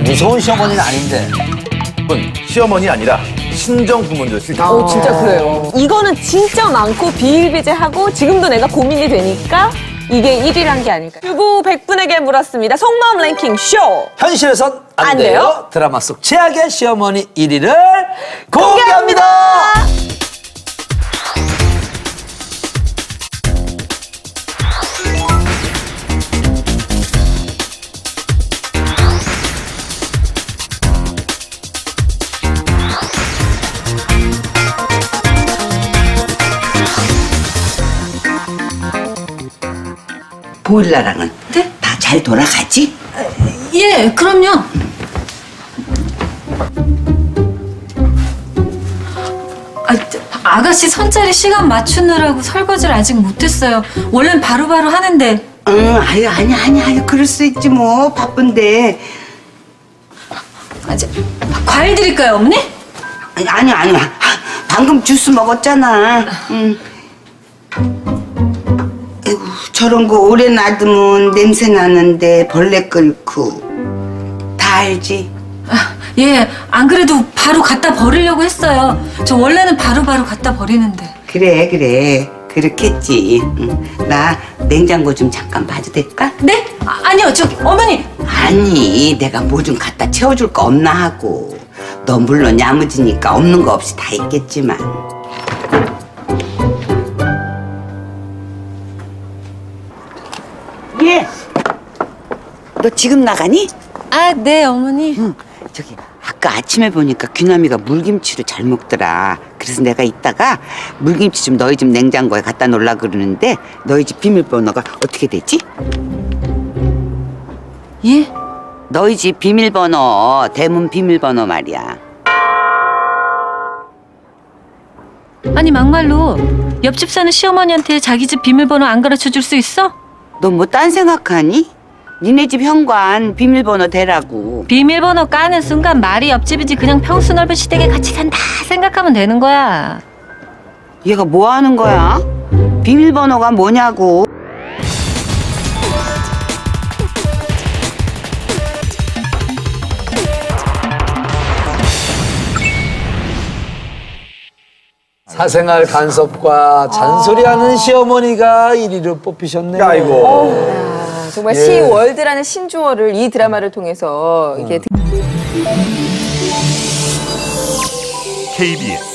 무서운 시어머니는 아닌데. 시어머니 아니라 친정 부모님들 싫다. 진짜 그래요. 이거는 진짜 많고 비일비재하고 지금도 내가 고민이 되니까 이게 1위란 게 아닐까. 그리고 100분에게 물었습니다. 속마음 랭킹 쇼. 현실에선 안 안 돼요. 돼요? 드라마 속 최악의 시어머니 1위를 공개합니다. 보일러랑은 네? 다 잘 돌아가지? 예, 그럼요. 아가씨 선자리 시간 맞추느라고 설거지를 아직 못했어요. 원래는 바로바로 하는데. 응, 아니, 그럴 수 있지 뭐, 바쁜데. 과일 드릴까요, 어머니? 아니, 방금 주스 먹었잖아. 응. 아이고, 저런 거 오래 놔두면 냄새 나는데 벌레 끓고. 다 알지? 예, 안 그래도 바로 갖다 버리려고 했어요. 저 원래는 바로바로 갖다 버리는데. 그래. 그렇겠지. 응. 나 냉장고 좀 잠깐 봐도 될까? 네? 아니요, 어머니. 아니, 내가 뭐 좀 갖다 채워줄 거 없나 하고. 너 물론 야무지니까 없는 거 없이 다 있겠지만. 예. 너 지금 나가니? 네, 어머니. 응. 저기 아까 아침에 보니까 귀남이가 물김치를 잘 먹더라. 그래서 내가 이따가 물김치 좀 너희 집 냉장고에 갖다 놓으려고 그러는데 너희 집 비밀번호가 어떻게 되지? 예? 너희 집 비밀번호, 대문 비밀번호 말이야. 아니, 막말로 옆집 사는 시어머니한테 자기 집 비밀번호 안 가르쳐 줄 수 있어? 너 뭐 딴 생각하니? 니네 집 현관 비밀번호 대라고. 비밀번호 까는 순간 말이 옆집이지 그냥 평수 넓은 시댁에 같이 산다 생각하면 되는 거야. 얘가 뭐 하는 거야? 비밀번호가 뭐냐고. 사생활 간섭과 잔소리하는 시어머니가 1위로 뽑히셨네요. 아이고. 정말 시월드라는 신조어를 이 드라마를 통해서 이게 KBS